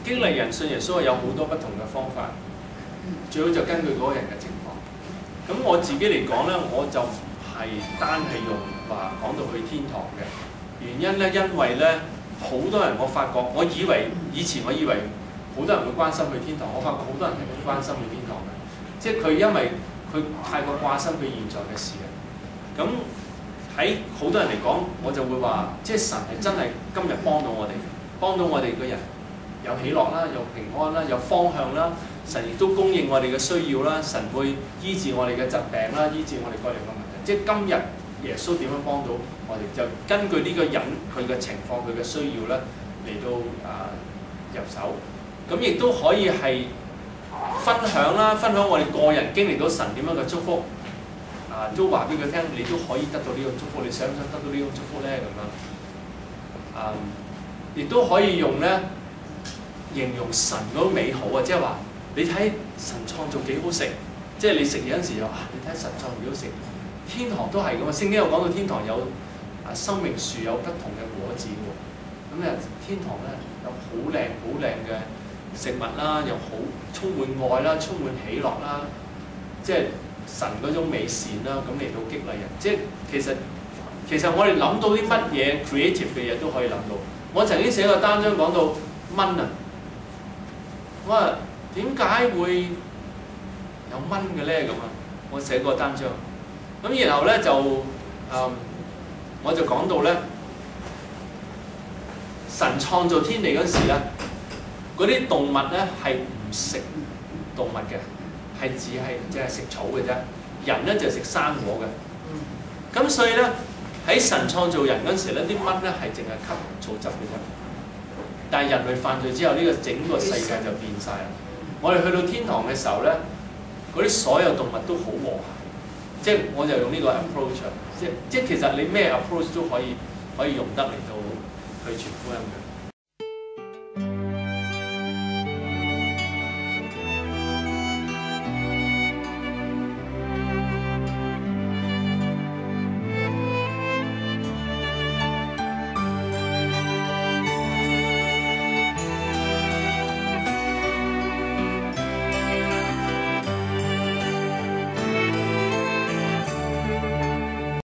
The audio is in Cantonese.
激勵人信耶穌係有好多不同嘅方法，最好就根據嗰個人嘅情況。咁我自己嚟講咧，我就唔係單係用話講到去天堂嘅原因咧，因為咧好多人我發覺，以前我以為好多人會關心去天堂，我發覺好多人係唔關心去天堂嘅，即係佢因為佢太過掛心佢現在嘅事啊。咁喺好多人嚟講，我就會話，即係神係真係今日幫到我哋個人有喜樂啦，有平安啦，有方向啦。神亦都供應我哋嘅需要啦，神會醫治我哋嘅疾病啦，醫治我哋各樣嘅問題。即係今日耶穌點樣幫到我哋，就根據呢個人佢嘅情況、佢嘅需要咧嚟到入手。咁亦都可以係分享啦，分享我哋個人經歷到神點樣嘅祝福。都話俾佢聽，你都可以得到呢個祝福，你想唔想得到呢個祝福咧？咁樣，亦都可以用咧形容神嗰個美好啊，即係話你睇神創造幾好食，即係你食嘢嗰陣時又你睇神創造幾好食，天堂都係咁啊！聖經有講到天堂有生命樹有不同嘅果子喎，咁咧天堂咧有好靚嘅食物啦，又好充滿愛啦，充滿喜樂啦，即係。神嗰種美善啦，咁嚟到激勵人，即係其實我哋諗到啲乜嘢 creative 嘅嘢都可以諗到。我曾經寫過單張講到蚊啊，我話點解會有蚊嘅咧咁啊？我寫過單張，咁然後咧就我就講到咧，神創造天地嗰時咧，嗰啲動物咧係唔食動物嘅。係只係食草嘅啫，人咧就食生果嘅。咁所以咧喺神創造人嗰陣時咧，啲蚊咧係淨係吸草汁嘅啫。但係人類犯罪之後，呢個整個世界就變晒啦。我哋去到天堂嘅時候咧，嗰啲所有動物都好和諧。即係我就用呢個 approach，即係其實你咩 approach 都可以用得嚟到去傳福音嘅。